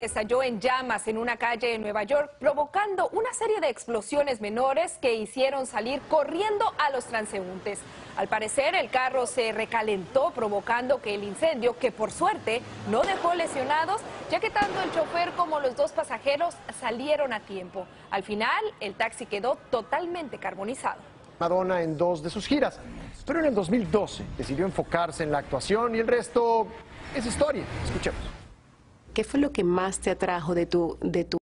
Estalló en llamas en una calle de Nueva York, provocando una serie de explosiones menores que hicieron salir corriendo a los transeúntes. Al parecer, el carro se recalentó, provocando que el incendio, que por suerte no dejó lesionados, ya que tanto el chofer como los dos pasajeros salieron a tiempo. Al final, el taxi quedó totalmente carbonizado. Madonna en 2 de sus giras, pero en el 2012 decidió enfocarse en la actuación y el resto es historia. Escuchemos. ¿Qué fue lo que más te atrajo de tu